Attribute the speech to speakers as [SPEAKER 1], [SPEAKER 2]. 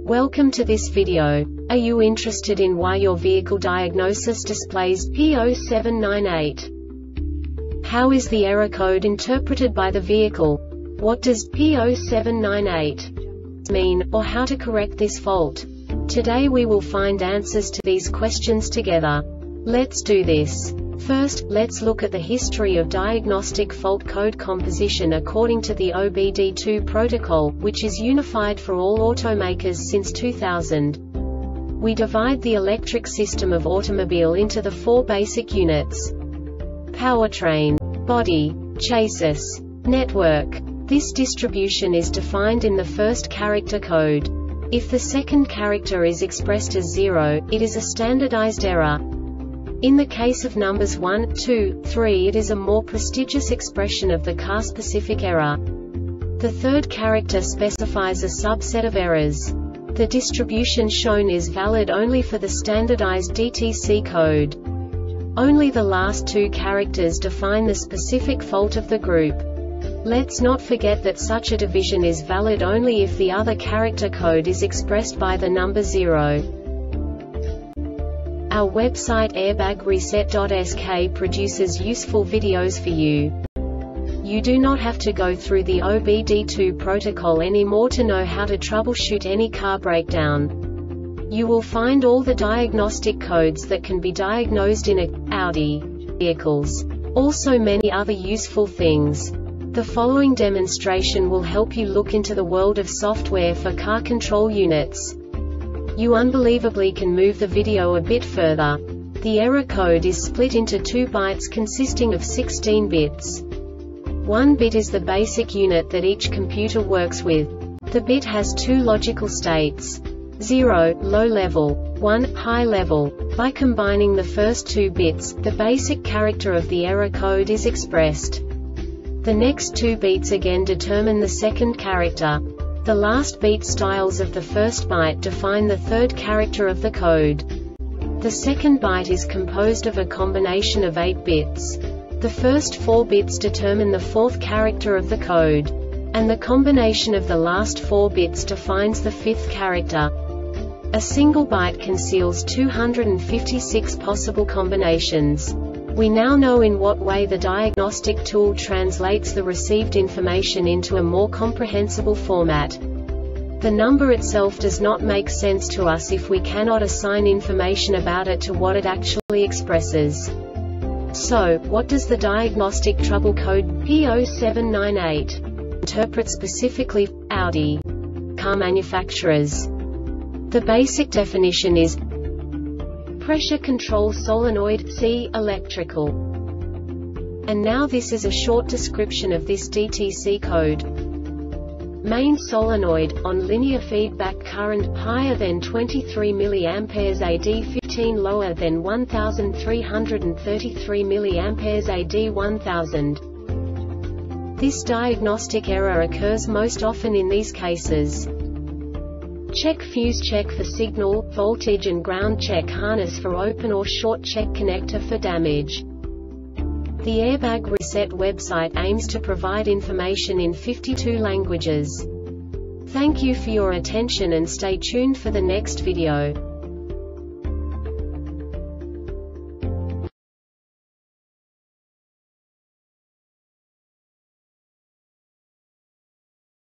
[SPEAKER 1] Welcome to this video. Are you interested in why your vehicle diagnosis displays P0798? How is the error code interpreted by the vehicle? What does P0798 mean, or how to correct this fault? Today we will find answers to these questions together. Let's do this. First, let's look at the history of diagnostic fault code composition according to the OBD2 protocol, which is unified for all automakers since 2000. We divide the electric system of automobile into the four basic units: powertrain, body, chassis, network. This distribution is defined in the first character code. If the second character is expressed as 0, it is a standardized error. In the case of numbers 1, 2, 3, it is a more prestigious expression of the car-specific error. The third character specifies a subset of errors. The distribution shown is valid only for the standardized DTC code. Only the last two characters define the specific fault of the group. Let's not forget that such a division is valid only if the other character code is expressed by the number 0. Our website airbagreset.sk produces useful videos for you. You do not have to go through the OBD2 protocol anymore to know how to troubleshoot any car breakdown. You will find all the diagnostic codes that can be diagnosed in Audi vehicles. Also many other useful things. The following demonstration will help you look into the world of software for car control units. You unbelievably can move the video a bit further. The error code is split into 2 bytes consisting of 16 bits. 1 bit is the basic unit that each computer works with. The bit has 2 logical states: 0, low level, 1, high level. By combining the first 2 bits, the basic character of the error code is expressed. The next 2 beats again determine the second character. The last beat styles of the first byte define the third character of the code. The second byte is composed of a combination of 8 bits. The first 4 bits determine the fourth character of the code. And the combination of the last 4 bits defines the fifth character. A single byte conceals 256 possible combinations. We now know in what way the diagnostic tool translates the received information into a more comprehensible format. The number itself does not make sense to us if we cannot assign information about it to what it actually expresses. So, what does the diagnostic trouble code P0798 interpret specifically for Audi car manufacturers? The basic definition is pressure control solenoid, C, electrical. And now this is a short description of this DTC code. Main solenoid, on linear feedback current, higher than 23 mA AD 15, lower than 1333 mA AD 1000. This diagnostic error occurs most often in these cases: check fuse, check for signal, voltage and ground, check harness for open or short, check connector for damage. The Airbag Reset website aims to provide information in 52 languages. Thank you for your attention and stay tuned for the next video.